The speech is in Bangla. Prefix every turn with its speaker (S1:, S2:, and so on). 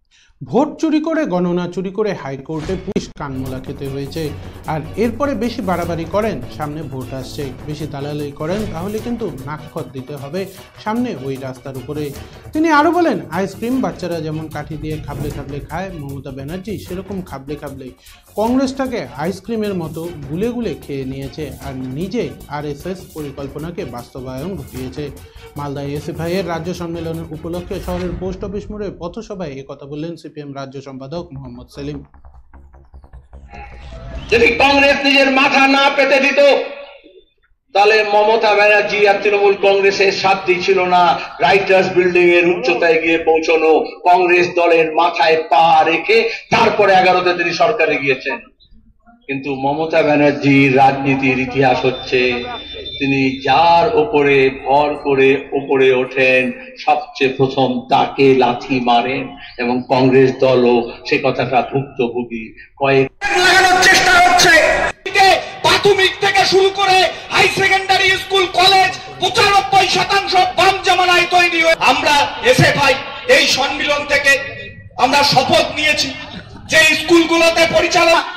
S1: ভোট চুরি করে, গণনা চুরি করে হাইকোর্টে পুলিশ কানমোলা খেতে হয়েছে। আর এরপরে বেশি বাড়াবাড়ি করেন, সামনে ভোট আসছে, বেশি দালালি করেন তাহলে কিন্তু নাকখত দিতে হবে সামনে ওই রাস্তার উপরে। তিনি আরও বলেন, আইসক্রিম বাচ্চারা যেমন কাঠি দিয়ে খাবলে খাবলে খায়, মমতা ব্যানার্জি সেরকম খাবলে খাবলে কংগ্রেসটাকে আইসক্রিমের মতো গুলে গুলে খেয়ে নিয়েছে আর নিজে আরএসএস পরিকল্পনাকে বাস্তবায়ন ঘটিয়েছে। মালদা এসএফআই এর রাজ্য সম্মেলনের উপলক্ষে শহরের পোস্ট অফিস মোড়ে পথসভায় একথা বললেন সিপিএম রাজ্য সম্পাদক মোহাম্মদ সেলিম।
S2: যদি কংগ্রেস নিজের মাথা না পেতে দিত তাহলে মমতা ব্যানার্জি আর তৃণমূল কংগ্রেসের সাধ্যই ছিল না রাইটার্স বিল্ডিং এর উচ্চতায় গিয়ে পৌঁছানো। কংগ্রেস দলের মাথায় পা রেখে তারপরে 11তে তিনি সরকারে গিয়েছেন। কিন্তু মমতা ব্যানার্জির রাজনীতির ইতিহাস হচ্ছে তিনি যার ওপরে ভর করে ওপরে ওঠেন সবচেয়ে প্রথম তাকে লাথি মারেন, এবং কংগ্রেস দলও সে কথাটা ভুক্তভোগী। কয়েক লাগানোর চেষ্টা হচ্ছে, প্রাথমিক থেকে শুরু করে হাই সেকেন্ডারি স্কুল কলেজ 95% বাম জামানায় তৈরি। আমরা এসএফআই এই সম্মেলন থেকে আমরা শপথ নিয়েছি যে স্কুলগুলোতে পরিচালনা